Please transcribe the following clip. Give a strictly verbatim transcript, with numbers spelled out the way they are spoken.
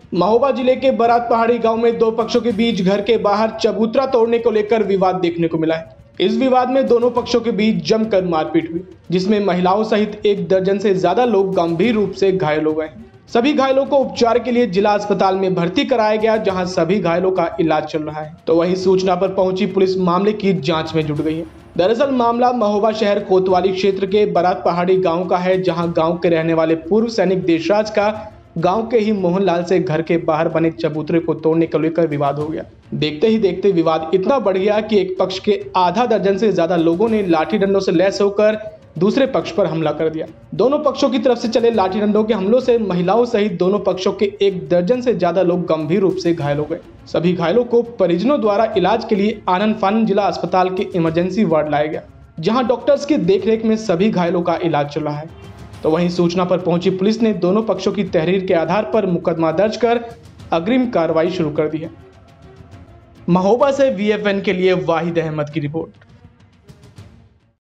महोबा जिले के बारात पहाड़ी गांव में दो पक्षों के बीच घर के बाहर चबूतरा तोड़ने को लेकर विवाद देखने को मिला है। इस विवाद में दोनों पक्षों के बीच जमकर मारपीट हुई, जिसमें महिलाओं सहित एक दर्जन से ज्यादा लोग गंभीर रूप से घायल हो गए। सभी घायलों को उपचार के लिए जिला अस्पताल में भर्ती कराया गया, जहां सभी घायलों का इलाज चल रहा है। तो वहीं सूचना पर पहुंची पुलिस मामले की जांच में जुट गई है। दरअसल मामला महोबा शहर कोतवाली क्षेत्र के बारात पहाड़ी गांव का है, जहां गांव के रहने वाले पूर्व सैनिक देशराज का गांव के ही मोहनलाल से घर के बाहर बने चबूतरे को तोड़ने को लेकर विवाद हो गया। देखते ही देखते विवाद इतना बढ़ गया कि एक पक्ष के आधा दर्जन से ज्यादा लोगों ने लाठी डंडों से लैस होकर दूसरे पक्ष पर हमला कर दिया। दोनों पक्षों की तरफ से चले लाठी डंडों के हमलों से महिलाओं सहित दोनों पक्षों के एक दर्जन से ज्यादा लोग गंभीर रूप से घायल हो गए। सभी घायलों को परिजनों द्वारा इलाज के लिए आनंद फानन जिला अस्पताल के इमरजेंसी वार्ड लाया गया, जहां डॉक्टर्स की देखरेख में सभी घायलों का इलाज चल रहा है। तो वहीं सूचना पर पहुंची पुलिस ने दोनों पक्षों की तहरीर के आधार पर मुकदमा दर्ज कर अग्रिम कार्रवाई शुरू कर दी है। महोबा से वी एफ एन के लिए वाहिद अहमद की रिपोर्ट।